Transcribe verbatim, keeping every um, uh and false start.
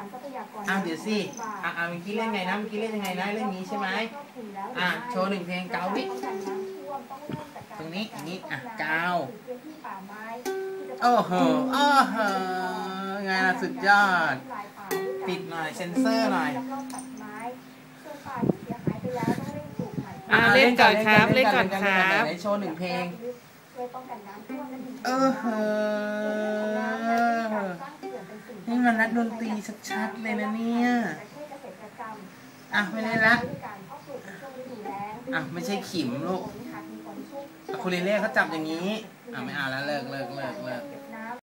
อ้าวเดี๋ยวสิอ่ะอ่ะเมื่อกี้เล่นไงนะเมื่อกี้เล่นยังไงนะเล่นนี้ใช่ไหมอ่ะโชว์หนึ่งเพลงเกาวิตรงนี้อย่างนี้อ่ะเกาโอ้โหโอ้โหไงล่ะสุดยอดปิดหน่อยเซ็นเซอร์หน่อยอ่าเล่นก่อนครับเล่นก่อนครับโชว์หนึ่งเพลงเออเฮ้นี่มันนักดนตรีชัดๆเลยนะเนี่ยอ่ะไม่ได้ละอ่ะไม่ใช่ขิมลูกอะคูเลเล่เขาจับอย่างนี้อ่ะไม่เอาแล้วเลิกเลิกเลิกเลิก